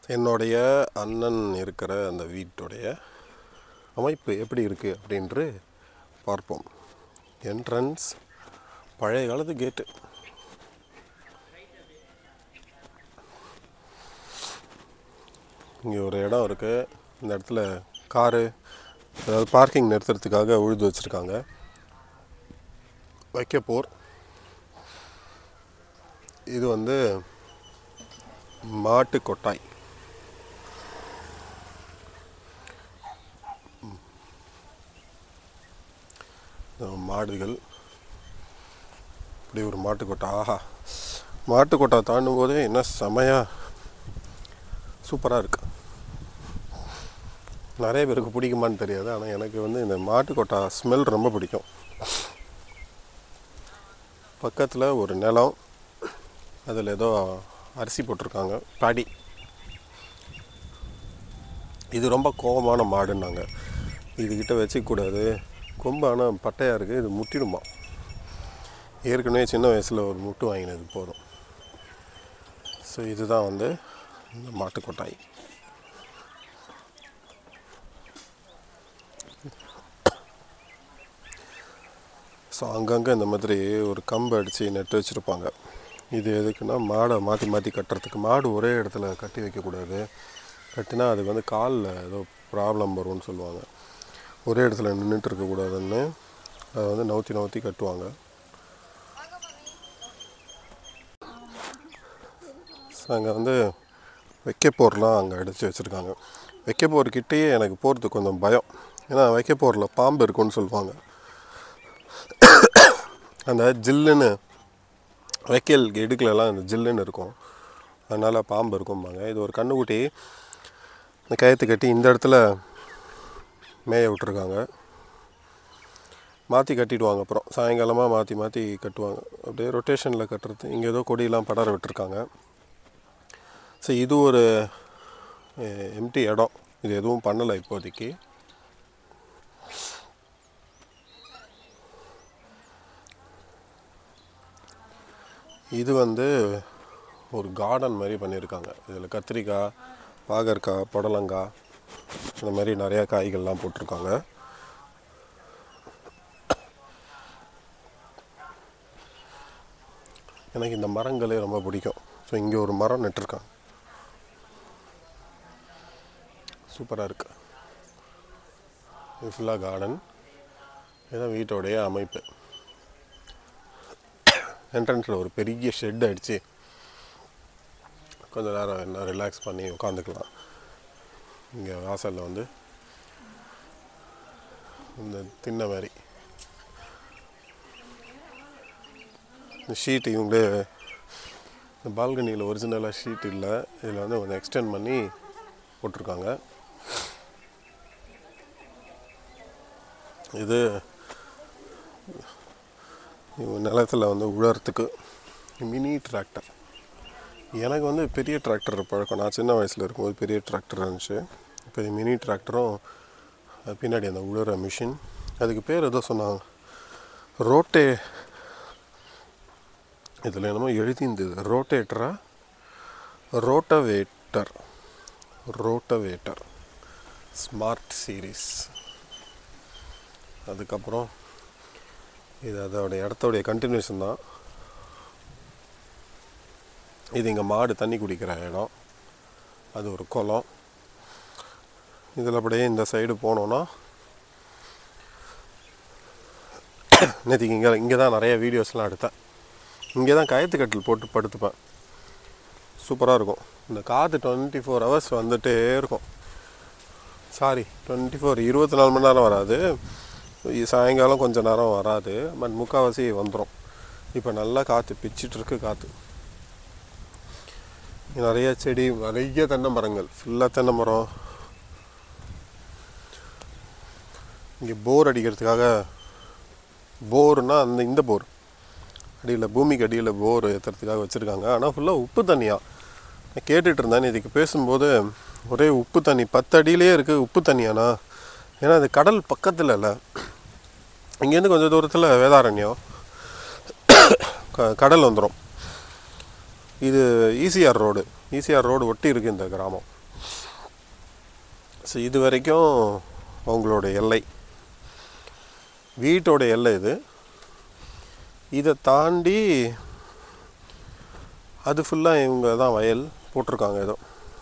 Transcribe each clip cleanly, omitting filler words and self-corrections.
என்னுடைய அண்ணன் இருக்கிற அந்த வீட்டுடைய அமைப்பு எப்படி இருக்குது அப்படின்று பார்ப்போம். என்ட்ரன்ஸ் பழைய காலத்து கேட்டு. இங்கே ஒரு இடம் இருக்குது. இந்த இடத்துல காரு அதாவது பார்க்கிங் நிறுத்துறதுக்காக உழுது வச்சுருக்காங்க. வைக்கப்போர். இது வந்து மாட்டு கொட்டாய். மாடுகள் இப்படி ஒரு மாட்டுக்கொட்டை. ஆஹா, மாட்டுக்கொட்டை தாண்டும் போதே என்ன செமையாக சூப்பராக இருக்குது. நிறைய பேருக்கு பிடிக்குமான்னு தெரியாது, ஆனால் எனக்கு வந்து இந்த மாட்டுக்கொட்டை ஸ்மெல் ரொம்ப பிடிக்கும். பக்கத்தில் ஒரு நிலம், அதில் ஏதோ அரிசி போட்டிருக்காங்க, பாடி. இது ரொம்ப கோபமான மாடுன்னாங்க. இதுக்கிட்ட வச்சுக்கூடாது, கொம்பு ஆனால் பட்டையாக இருக்குது, இது முட்டிடுமா. ஏற்கனவே சின்ன வயசில் ஒரு முட்டு வாங்கினது போதும். ஸோ இதுதான் வந்து இந்த மாட்டுக்கொட்டாய். ஸோ அங்கங்கே இந்த மாதிரி ஒரு கம்பு அடித்து நட்டு வச்சுருப்பாங்க. இது எதுக்குன்னா மாடை மாற்றி மாற்றி கட்டுறதுக்கு. மாடு ஒரே இடத்துல கட்டி வைக்கக்கூடாது, கட்டினா அதுக்கு வந்து காலில் ஏதோ ப்ராப்ளம் வரும்னு சொல்லுவாங்க. ஒரே இடத்துல நின்றுட்டு இருக்கக்கூடாதுன்னு அதை வந்து நவுத்தி நவுத்தி கட்டுவாங்க. ஸோ அங்கே வந்து வைக்கப்போர்லாம் அங்கே அடித்து வச்சுருக்காங்க. வைக்கப்போர்கிட்டேயே எனக்கு போகிறதுக்கு கொஞ்சம் பயம். ஏன்னா வைக்கப்போரில் பாம்பு இருக்குன்னு சொல்லுவாங்க. அந்த ஜில்லுன்னு வைக்கல் இடுக்கலெல்லாம் அந்த ஜில்லுன்னு இருக்கும், அதனால் பாம்பு இருக்கும்பாங்க. இது ஒரு கண்ணுக்குட்டி. இந்த கயத்து கட்டி இந்த இடத்துல மேய விட்டுருக்காங்க. மாற்றி கட்டிடுவாங்க. அப்புறம் சாயங்காலமாக மாற்றி மாற்றி கட்டுவாங்க. அப்படியே ரொட்டேஷனில் கட்டுறது. இங்கே ஏதோ கொடியெல்லாம் படர விட்டுருக்காங்க. ஸோ இது ஒரு எம்டி இடம். இது எதுவும் பண்ணலை இப்போதைக்கு. இது வந்து ஒரு கார்டன் மாதிரி பண்ணியிருக்காங்க. இதில் கத்திரிக்காய், பாகற்காய், புடலங்காய் இந்த மாதிரி நிறையா காய்கள்லாம் போட்டிருக்காங்க. எனக்கு இந்த மரங்களே ரொம்ப பிடிக்கும். ஸோ இங்கே ஒரு மரம் நட்டுருக்காங்க, சூப்பராக இருக்குது. இது ஃபுல்லாக கார்டன். இதுதான் வீட்டோடைய அமைப்பு. என்ட்ரன்ஸில் ஒரு பெரிய ஷெட் அடித்து கொஞ்சம் நேரம் என்ன ரிலாக்ஸ் பண்ணி உட்காந்துக்கலாம். இங்கே வாசலில் வந்து இந்த திண்ணை மாதிரி இந்த ஷீட் இவங்களே இந்த பால்கனியில் ஒரிஜினலாக ஷீட் இல்லை, இதில் வந்து கொஞ்சம் எக்ஸ்டெண்ட் பண்ணி போட்டிருக்காங்க. இது நிலத்தில் வந்து உழறதுக்கு மினி டிராக்டர். எனக்கு வந்து பெரிய டிராக்டர் பழக்கம். நான் சின்ன வயசில் இருக்கும்போது பெரிய டிராக்டர் இருந்துச்சு. இப்போ இது மினி டிராக்டரும் பின்னாடி அந்த உழுற மிஷின். அதுக்கு பேர் ஏதோ சொன்னாங்க, இதில் என்னமோ எழுதியிருந்தது, ரோட்டவேட்டர் ஸ்மார்ட் சீரீஸ். அதுக்கப்புறம் இது அதோடைய இடத்தோடைய கண்டினியூஷன் தான். இது இங்கே மாடு தண்ணி குடிக்கிற இடம். அது ஒரு குளம். இதில் அப்படியே இந்த சைடு போனோன்னா நேற்றுக்கு இங்கே தான் நிறைய வீடியோஸ்லாம் எடுத்தேன். இங்கே தான் கயத்துக்கட்டில் போட்டு படுத்துப்பேன். சூப்பராக இருக்கும். இந்த காற்று 24 hours வந்துகிட்டே இருக்கும். 24 மணி நேரம் வராது. சாயங்காலம் கொஞ்சம் நேரம் வராது, பட் முக்கால்வாசி வந்துடும். இப்போ நல்லா காற்று பிச்சிட்ருக்கு. காற்று நிறைய செடி, நிறைய தென்னை மரங்கள், ஃபுல்லாக தென்னை மரம். இங்கே போர் அடிக்கிறதுக்காக, போர்னால் இந்த போர் அடியில், பூமிக்கு அடியில் போர் ஏற்றுறதுக்காக வச்சுருக்காங்க. ஆனால் ஃபுல்லாக உப்பு தண்ணியாக. நான் கேட்டுட்டு இருந்தேன் இதுக்கு பேசும்போது, ஒரே உப்பு தண்ணி 10 அடியிலே இருக்குது உப்பு தண்ணியாண்ணா. ஏன்னா அது கடல் பக்கத்தில் இல்லை. இங்கேருந்து கொஞ்சம் தூரத்தில் வேதாரண்யம், கடல் வந்துடும். இது ஈசிஆர் ரோடு ஒட்டி இருக்குது இந்த கிராமம். ஸோ இது வரைக்கும் அவங்களோட எல்லை, வீட்டோட எல்லை இது. இதை தாண்டி அது ஃபுல்லாக இவங்க தான் வயல் போட்டிருக்காங்க. ஏதோ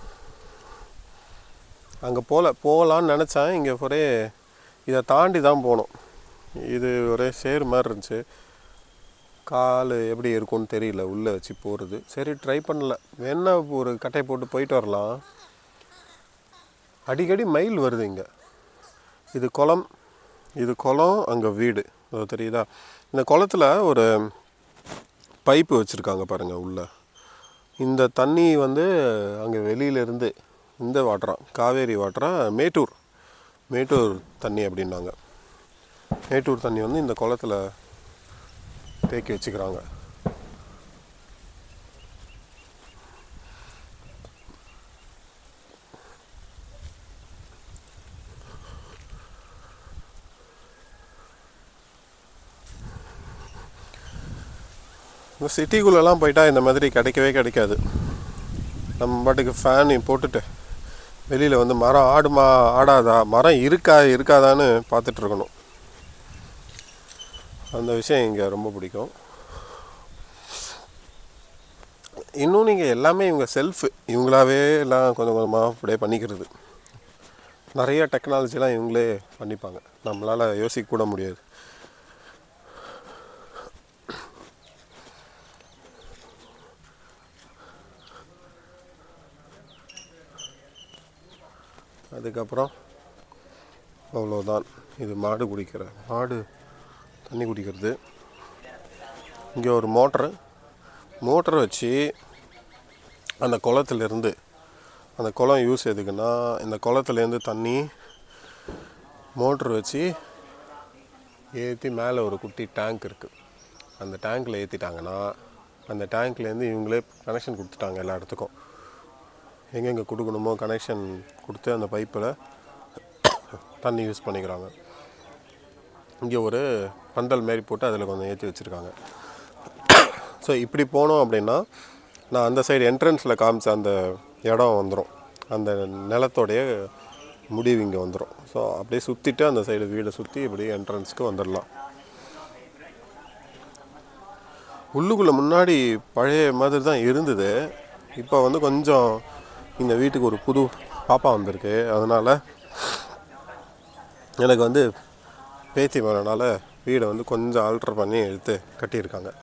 அங்கே போகலான்னு நினச்சேன். இங்கே ஒரே இதை தாண்டி தான் போகணும். இது ஒரே சேர் மாதிரி இருந்துச்சு. கால் எப்படி இருக்கும்னு தெரியல உள்ளே வச்சு போகிறது. சரி ட்ரை பண்ணல, வேணா ஒரு கட்டை போட்டு போயிட்டு வரலாம். அடிக்கடி மயில் வருது இங்கே. இது குளம் அங்கே வீடு தெரியுதா? இந்த குளத்தில் ஒரு பைப்பு வச்சுருக்காங்க பாருங்கள் உள்ள. இந்த தண்ணி வந்து அங்கே வெளியிலேருந்து இந்த வாட்டராக காவேரி வாட்டராக மேட்டூர் தண்ணி அப்படின்னாங்க. மேட்டூர் தண்ணி வந்து இந்த குளத்தில் தேக்கி வச்சுக்கிறாங்க. இந்த சிட்டிக்குள்ளெல்லாம் போயிட்டால் இந்த மாதிரி கிடைக்கவே கிடைக்காது. நம்ம பாட்டுக்கு ஃபேன் போட்டுட்டு வெளியில் வந்து மரம் ஆடாதா, மரம் இருக்காதான்னு பார்த்துட்ருக்கணும். அந்த விஷயம் இங்கே ரொம்ப பிடிக்கும். இன்னும் நீங்கள் எல்லாமே இவங்க இவங்களாவே எல்லாம் கொஞ்சம் கொஞ்சமாக அப்படியே பண்ணிக்கிறது. நிறைய டெக்னாலஜிலாம் இவங்களே பண்ணிப்பாங்க, நம்மளால் யோசிக்க கூட முடியாது. அதுக்கப்புறம் அவ்வளோதான். இது மாடு தண்ணி குடிக்கிறது. இங்கே ஒரு மோட்டர் வச்சு அந்த குளத்துலேருந்து, அந்த குளம் யூஸ் எதுக்குன்னா, இந்த குளத்துலேருந்து தண்ணி மோட்ரு வச்சு ஏற்றி மேலே ஒரு குட்டி டேங்க் இருக்குது. அந்த டேங்க்கில் ஏற்றிட்டாங்கன்னா அந்த டேங்க்லேருந்து இவங்களே கனெக்ஷன் கொடுத்துட்டாங்க. எல்லா இடத்துக்கும் எங்கெங்கே கொடுக்கணுமோ கனெக்ஷன் கொடுத்து அந்த பைப்பில் தண்ணி யூஸ் பண்ணிக்கிறாங்க. இங்கே ஒரு பந்தல் மாரி போட்டு அதில் கொஞ்சம் ஏற்றி வச்சுருக்காங்க. ஸோ இப்படி போனோம் அப்படின்னா நான் அந்த சைடு என்ட்ரன்ஸில் காமிச்ச அந்த இடம் வந்துடும். அந்த நிலத்தோடைய முடிவு இங்கே வந்துடும். ஸோ அப்படியே சுற்றிட்டு அந்த சைடு வீடை சுற்றி இப்படி என்ட்ரன்ஸுக்கு வந்துடலாம். உள்ளுக்குள்ளே முன்னாடி பழைய மாதிரி தான் இருந்தது. இப்போ வந்து கொஞ்சம் இந்த வீட்டுக்கு ஒரு புது பாப்பா வந்திருக்கு. அதனால் எனக்கு வந்து பேத்தி மேலனால வீடை வந்து கொஞ்சம் ஆல்ட்ரு பண்ணி எடுத்து கட்டியிருக்காங்க.